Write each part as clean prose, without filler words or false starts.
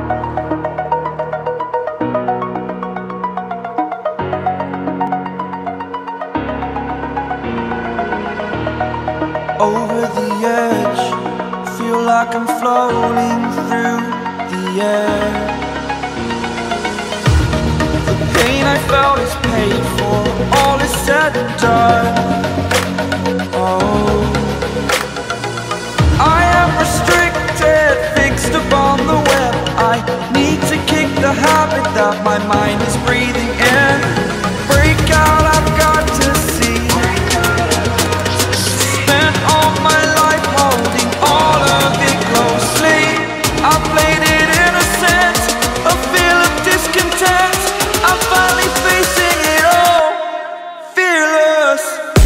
Over the edge, feel like I'm floating through the air. The pain I felt is paid for, all is said and done. Oh, I am restricted, fixed upon the web. I need to kick the habit that my mind is breathing in. Break out, I've got to see. Spent all my life holding all of it closely. I played it innocent, a feel of discontent. I'm finally facing it all, fearless.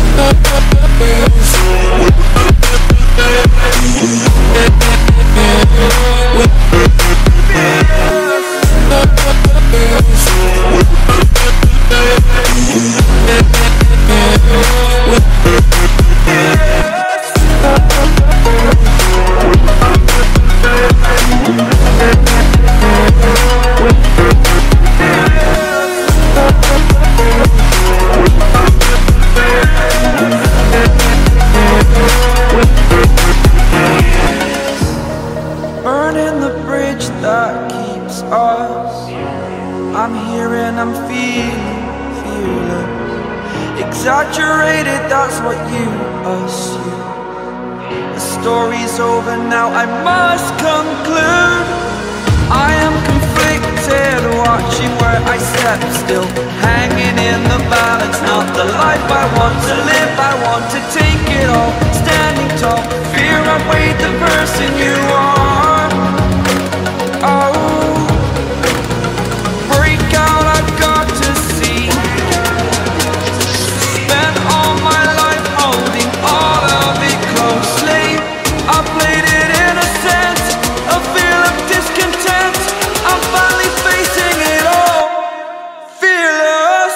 Burning the bridge that keeps us. I'm here and I'm feeling fearless. Exaggerated, that's what you assume. The story's over now, I must conclude. I am conflicted, watching where I step still, hanging in the balance. Not the life I want to live, I want to take it all. Standing tall, fear outweighed the person you are. Oh, break out, I've got to see. Spent all my life holding all of it closely. I played it innocent, a feel of discontent. I'm finally facing it all, fearless.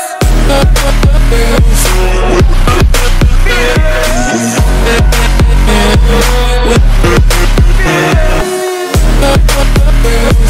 Fearless.